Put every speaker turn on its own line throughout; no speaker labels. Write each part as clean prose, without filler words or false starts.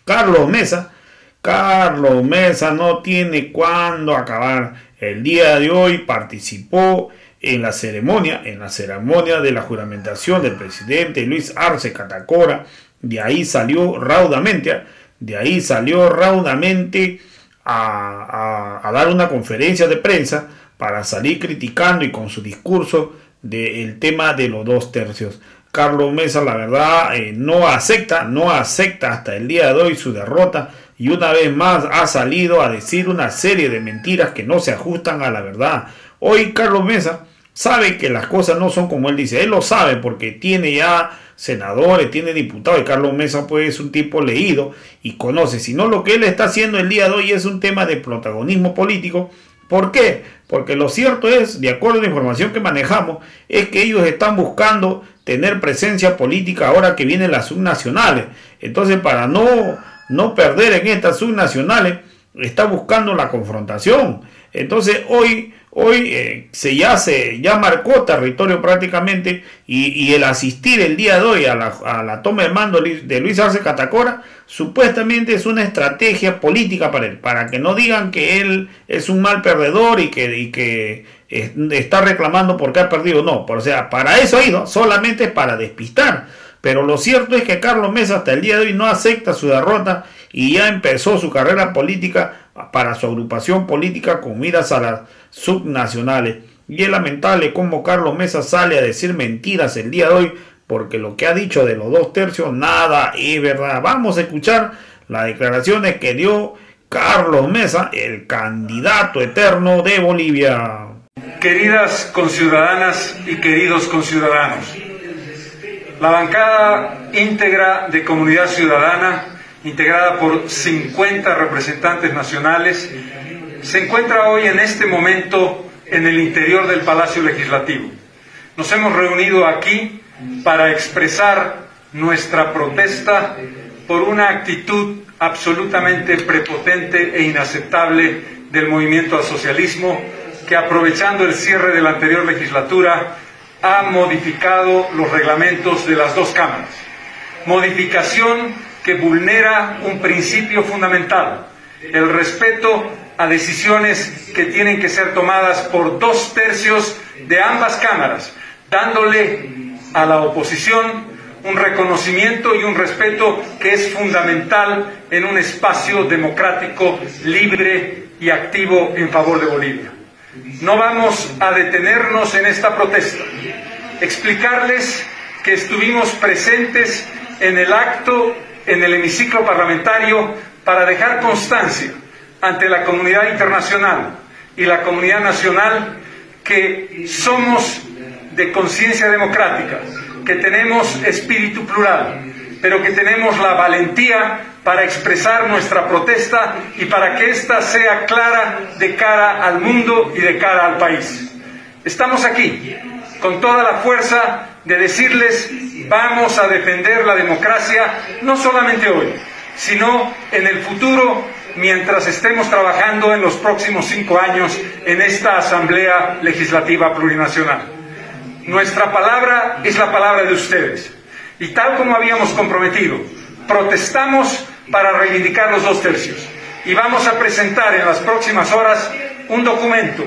Carlos Mesa. Carlos Mesa no tiene cuándo acabar. El día de hoy participó en la ceremonia de la juramentación del presidente Luis Arce Catacora. De ahí salió raudamente a dar una conferencia de prensa para salir criticando y con su discurso del tema de los 2/3. Carlos Mesa, la verdad, no acepta hasta el día de hoy su derrota, y una vez más ha salido a decir una serie de mentiras que no se ajustan a la verdad. Hoy Carlos Mesa sabe que las cosas no son como él dice. Él lo sabe porque tiene ya senadores, tiene diputados, y Carlos Mesa pues es un tipo leído y conoce. Sino lo que él está haciendo el día de hoy es un tema de protagonismo político. ¿Por qué? Porque lo cierto es, de acuerdo a la información que manejamos, es que ellos están buscando tener presencia política ahora que vienen las subnacionales. Entonces, para no perder en estas subnacionales, está buscando la confrontación. Entonces, hoy ya marcó territorio prácticamente, y el asistir el día de hoy a la toma de mando de Luis Arce Catacora supuestamente es una estrategia política para él, para que no digan que él es un mal perdedor y que está reclamando porque ha perdido. No, o sea, para eso ha ido, solamente para despistar. Pero lo cierto es que Carlos Mesa hasta el día de hoy no acepta su derrota y ya empezó su carrera política para su agrupación política con miras a las subnacionales. Y es lamentable cómo Carlos Mesa sale a decir mentiras el día de hoy, porque lo que ha dicho de los 2/3 nada es verdad. Vamos a escuchar las declaraciones que dio Carlos Mesa, el candidato eterno de Bolivia.
Queridas conciudadanas y queridos conciudadanos, la bancada íntegra de Comunidad Ciudadana, integrada por 50 representantes nacionales, se encuentra hoy en este momento en el interior del Palacio Legislativo. Nos hemos reunido aquí para expresar nuestra protesta por una actitud absolutamente prepotente e inaceptable del movimiento al socialismo, que, aprovechando el cierre de la anterior legislatura, ha modificado los reglamentos de las dos cámaras. Modificación que vulnera un principio fundamental: el respeto a decisiones que tienen que ser tomadas por 2/3 de ambas cámaras, dándole a la oposición un reconocimiento y un respeto que es fundamental en un espacio democrático, libre y activo en favor de Bolivia. No vamos a detenernos en esta protesta. Explicarles que estuvimos presentes en el acto, en el hemiciclo parlamentario, para dejar constancia ante la comunidad internacional y la comunidad nacional que somos de conciencia democrática, que tenemos espíritu plural, pero que tenemos la valentía para expresar nuestra protesta y para que ésta sea clara de cara al mundo y de cara al país. Estamos aquí con toda la fuerza de decirles: vamos a defender la democracia, no solamente hoy, sino en el futuro, mientras estemos trabajando en los próximos 5 años en esta Asamblea Legislativa Plurinacional. Nuestra palabra es la palabra de ustedes, y tal como habíamos comprometido, protestamos para reivindicar los 2/3, y vamos a presentar en las próximas horas un documento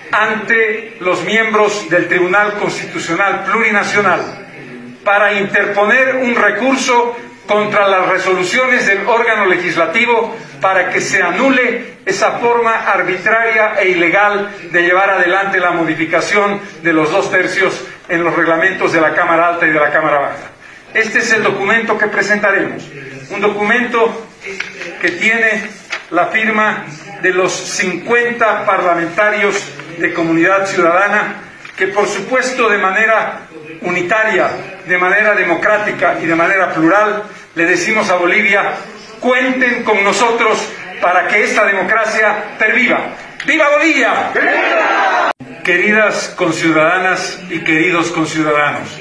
ante los miembros del Tribunal Constitucional Plurinacional para interponer un recurso contra las resoluciones del órgano legislativo para que se anule esa forma arbitraria e ilegal de llevar adelante la modificación de los 2/3 en los reglamentos de la Cámara Alta y de la Cámara Baja. Este es el documento que presentaremos, un documento que tiene la firma de los 50 parlamentarios de Comunidad Ciudadana, que por supuesto de manera unitaria, de manera democrática y de manera plural, le decimos a Bolivia: cuenten con nosotros para que esta democracia perviva. ¡Viva Bolivia! ¡Viva! Queridas conciudadanas y queridos conciudadanos,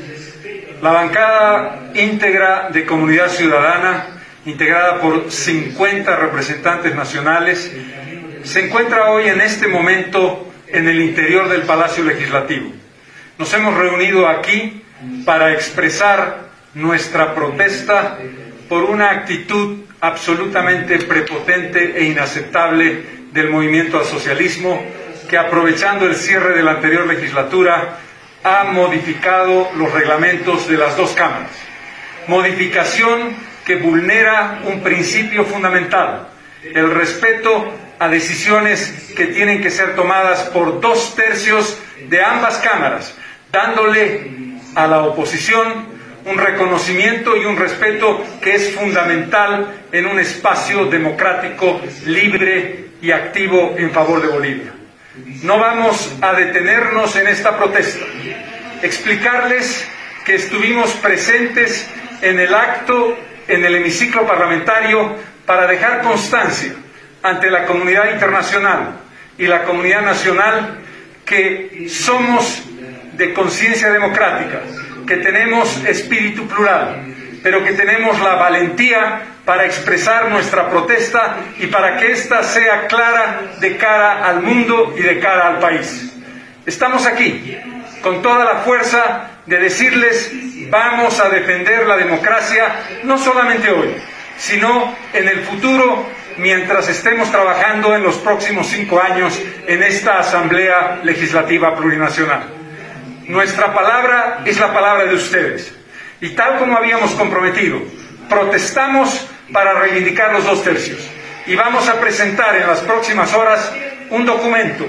la bancada íntegra de Comunidad Ciudadana, integrada por 50 representantes nacionales, se encuentra hoy en este momento en el interior del Palacio Legislativo. Nos hemos reunido aquí para expresar nuestra protesta por una actitud absolutamente prepotente e inaceptable del movimiento al socialismo, que aprovechando el cierre de la anterior legislatura ha modificado los reglamentos de las dos cámaras. Modificación que vulnera un principio fundamental, el respeto a decisiones que tienen que ser tomadas por 2/3 de ambas cámaras, dándole a la oposición un reconocimiento y un respeto que es fundamental en un espacio democrático, libre y activo en favor de Bolivia. No vamos a detenernos en esta protesta. Explicarles que estuvimos presentes en el acto, en el hemiciclo parlamentario, para dejar constancia ante la comunidad internacional y la comunidad nacional que somos de conciencia democrática, que tenemos espíritu plural, pero que tenemos la valentía para expresar nuestra protesta y para que ésta sea clara de cara al mundo y de cara al país. Estamos aquí con toda la fuerza de decirles: vamos a defender la democracia, no solamente hoy, sino en el futuro, mientras estemos trabajando en los próximos 5 años en esta Asamblea Legislativa Plurinacional. Nuestra palabra es la palabra de ustedes. Y tal como habíamos comprometido, protestamos para reivindicar los 2/3. Y vamos a presentar en las próximas horas un documento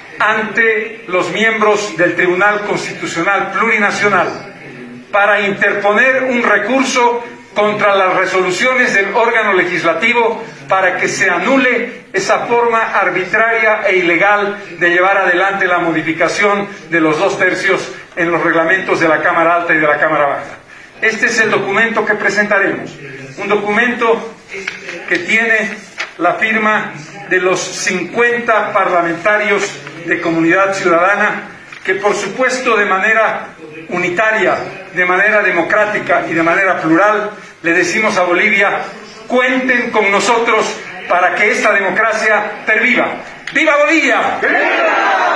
ante los miembros del Tribunal Constitucional Plurinacional para interponer un recurso contra las resoluciones del órgano legislativo para que se anule esa forma arbitraria e ilegal de llevar adelante la modificación de los 2/3 en los reglamentos de la Cámara Alta y de la Cámara Baja. Este es el documento que presentaremos, un documento que tiene la firma de los 50 parlamentarios de Comunidad Ciudadana, que por supuesto de manera unitaria, de manera democrática y de manera plural, le decimos a Bolivia: cuenten con nosotros para que esta democracia perviva. ¡Viva Bolivia! ¡Viva!